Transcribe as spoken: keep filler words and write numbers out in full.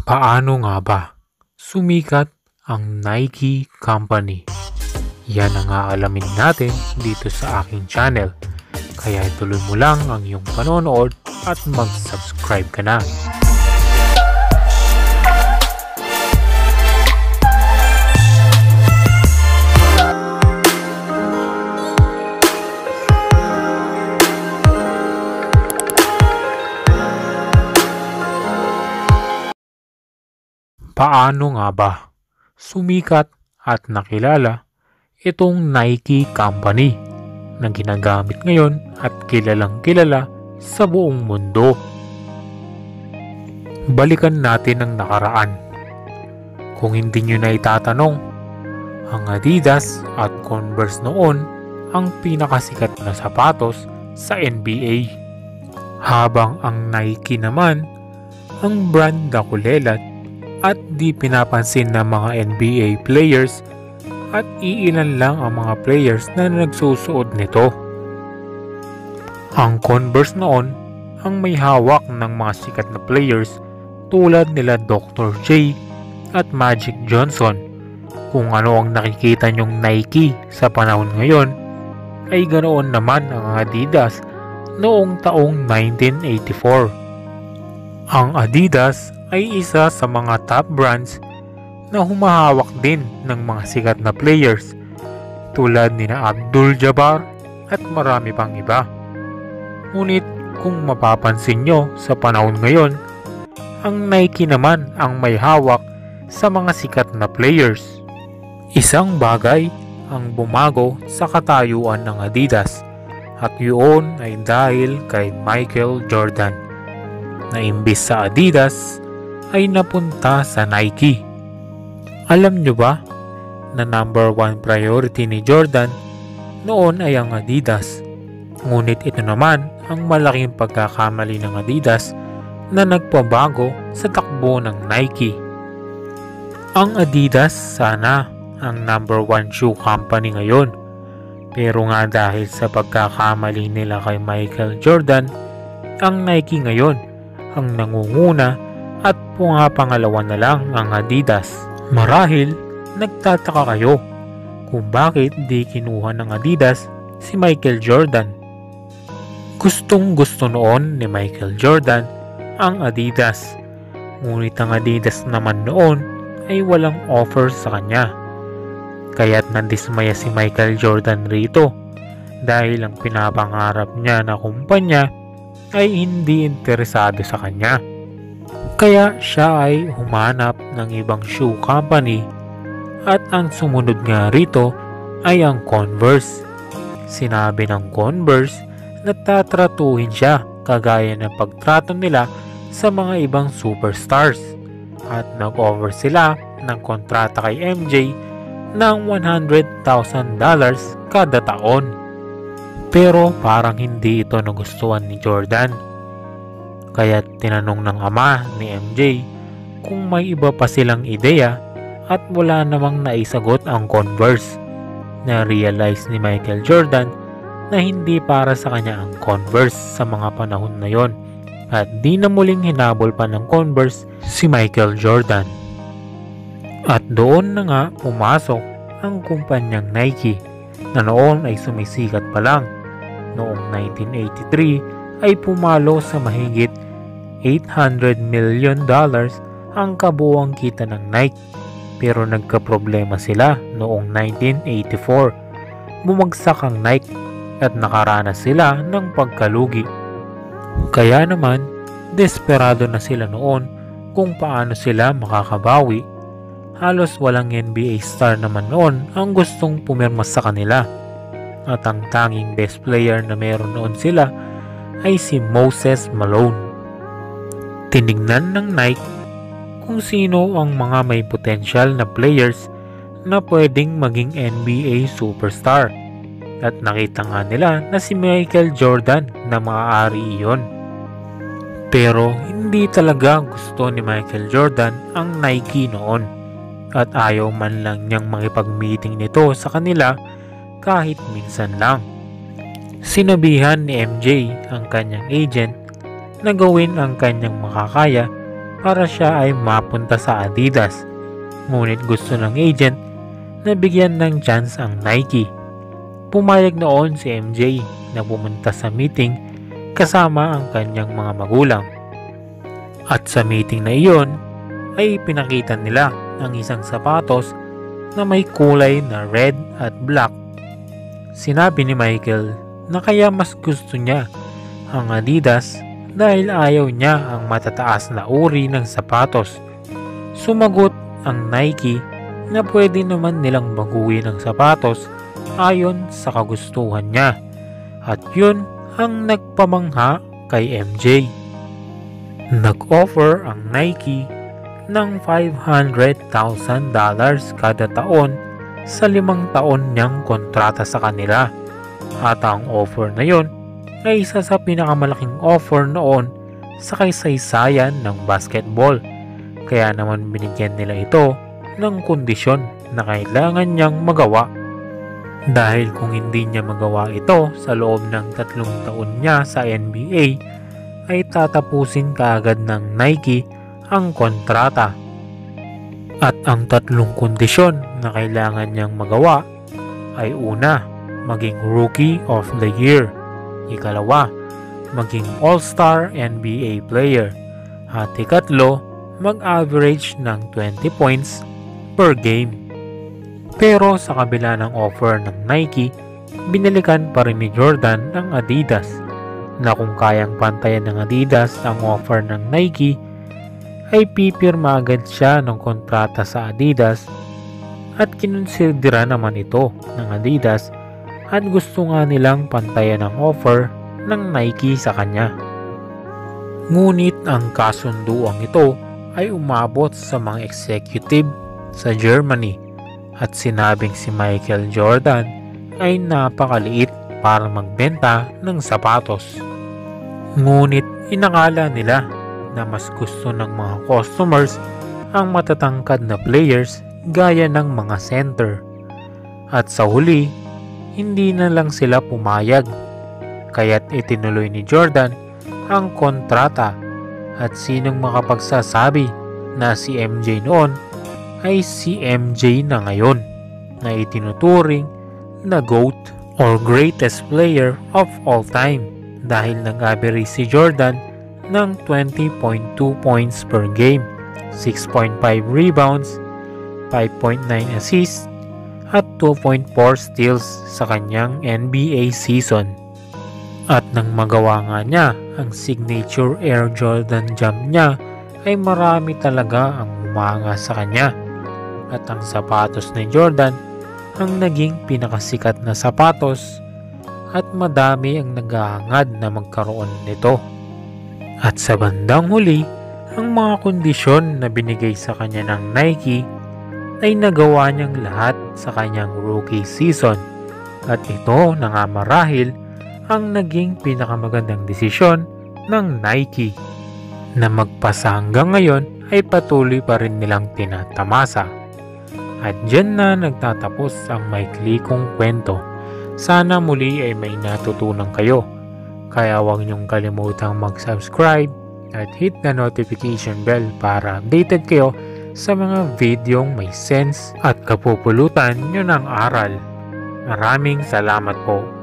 Paano nga ba sumikat ang Nike Company? Yan ang aalamin natin dito sa aking channel. Kaya ituloy mo lang ang iyong panonood at mag-subscribe ka na. Paano nga ba sumikat at nakilala itong Nike Company na ginagamit ngayon at kilalang kilala sa buong mundo? Balikan natin ang nakaraan. Kung hindi nyo na itatanong, ang Adidas at Converse noon ang pinakasikat na sapatos sa N B A. Habang ang Nike naman ang brand na kulelat at di pinapansin ng mga N B A players at iilan lang ang mga players na nagsusuot nito. Ang Converse noon ang may hawak ng mga sikat na players tulad nila Doctor J at Magic Johnson. Kung ano ang nakikita nyong Nike sa panahon ngayon, ay ganoon naman ang Adidas noong taong nineteen eighty-four. Ang Adidas ay isa sa mga top brands na humahawak din ng mga sikat na players tulad ni na Abdul-Jabbar at marami pang iba. Ngunit kung mapapansin nyo sa panahon ngayon, ang Nike naman ang may hawak sa mga sikat na players. Isang bagay ang bumago sa katayuan ng Adidas at yun ay dahil kay Michael Jordan na imbis sa Adidas ay napunta sa Nike. Alam nyo ba na number one priority ni Jordan noon ay ang Adidas? Ngunit ito naman ang malaking pagkakamali ng Adidas na nagpabago sa takbo ng Nike. Ang Adidas sana ang number one shoe company ngayon, pero nga dahil sa pagkakamali nila kay Michael Jordan, ang Nike ngayon ang nangunguna at pangapangalawa na lang ang Adidas. Marahil nagtataka kayo kung bakit di kinuha ng Adidas si Michael Jordan. Gustong gusto noon ni Michael Jordan ang Adidas, ngunit ang Adidas naman noon ay walang offer sa kanya. Kaya't nandismaya si Michael Jordan rito dahil ang pinapangarap niya na kumpanya ay hindi interesado sa kanya. Kaya siya ay humanap ng ibang shoe company at ang sumunod nga rito ay ang Converse. Sinabi ng Converse na tatratuhin siya kagaya ng pagtrato nila sa mga ibang superstars at nag-offer sila ng kontrata kay M J ng one hundred thousand dollars kada taon. Pero parang hindi ito nagustuhan ni Jordan. Kaya tinanong ng ama ni M J kung may iba pa silang ideya at wala namang naisagot ang Converse. Na-realize ni Michael Jordan na hindi para sa kanya ang Converse sa mga panahon na yon at di na muling hinabol pa ng Converse si Michael Jordan. At doon na nga pumasok ang kumpanyang Nike na noon ay sumisikat pa lang. Noong nineteen eighty-three ay pumalo sa mahigit eight hundred million dollars ang kabuuang kita ng Nike, pero nagkaproblema sila noong nineteen eighty-four. Bumagsak ang Nike at nakaranas sila ng pagkalugi. Kaya naman, desperado na sila noon kung paano sila makakabawi. Halos walang N B A star naman noon ang gustong pumirma sa kanila. At ang tanging best player na meron noon sila ay si Moses Malone. Tinignan ng Nike kung sino ang mga may potential na players na pwedeng maging N B A superstar at nakita nga nila na si Michael Jordan na maaari iyon. Pero hindi talaga gusto ni Michael Jordan ang Nike noon at ayaw man lang niyang makipag-meeting nito sa kanila kahit minsan lang. Sinabihan ni M J ang kanyang agent na gawin ang kanyang makakaya para siya ay mapunta sa Adidas. Ngunit gusto ng agent na bigyan ng chance ang Nike. Pumayag noon si M J na pumunta sa meeting kasama ang kanyang mga magulang. At sa meeting na iyon ay pinakita nila ang isang sapatos na may kulay na red at black. Sinabi ni Michael na kaya mas gusto niya ang Adidas dahil ayaw niya ang matataas na uri ng sapatos. Sumagot ang Nike na pwede naman nilang baguhin ang sapatos ayon sa kagustuhan niya, at yun ang nagpamangha kay M J. Nag-offer ang Nike ng five hundred thousand dollars kada taon sa limang taon niyang kontrata sa kanila, at ang offer na yon ay isa sa pinakamalaking offer noon sa kaysaysayan ng basketball. Kaya naman binigyan nila ito ng kondisyon na kailangan niyang magawa. Dahil kung hindi niya magawa ito sa loob ng tatlong taon niya sa N B A, ay tatapusin kaagad ng Nike ang kontrata. At ang tatlong kondisyon na kailangan niyang magawa ay: una, maging Rookie of the Year; ikalawa, maging All-Star N B A player; at ikatlo, mag-average ng twenty points per game. Pero sa kabila ng offer ng Nike, binalikan pa rin ni Jordan ang Adidas, na kung kayang pantayan ng Adidas ang offer ng Nike, ay pipirma agad siya ng kontrata sa Adidas, at kinonsidera naman ito ng Adidas at gusto nga nilang pantayan ang offer ng Nike sa kanya. Ngunit ang kasunduang ito ay umabot sa mga executive sa Germany, at sinabing si Michael Jordan ay napakaliit para magbenta ng sapatos. Ngunit inakala nila na mas gusto ng mga customers ang matatangkad na players gaya ng mga center. At sa huli, hindi na lang sila pumayag, kaya't itinuloy ni Jordan ang kontrata, at sinong makapagsasabi na si M J noon ay si M J na ngayon, na itinuturing na GOAT or greatest player of all time, dahil nag-average si Jordan ng twenty point two points per game, six point five rebounds, five point nine assists, at two point four steals sa kanyang N B A season. At nang magawa nga niya ang signature Air Jordan jump niya, ay marami talaga ang umanga sa kanya, at ang sapatos ni Jordan ang naging pinakasikat na sapatos, at madami ang naghahangad na magkaroon nito. At sa bandang huli, ang mga kondisyon na binigay sa kanya ng Nike ay nagawa niyang lahat sa kanyang rookie season, at ito na nga marahil ang naging pinakamagandang desisyon ng Nike, na magpasa hanggang ngayon ay patuloy pa rin nilang tinatamasa. At dyan na nagtatapos ang maikli kong kwento. Sana muli ay may natutunan kayo. Kaya huwag niyong kalimutang mag-subscribe at hit the notification bell para updated kayo sa mga videong may sense at kapupulutan nyo ng aral. Maraming salamat po.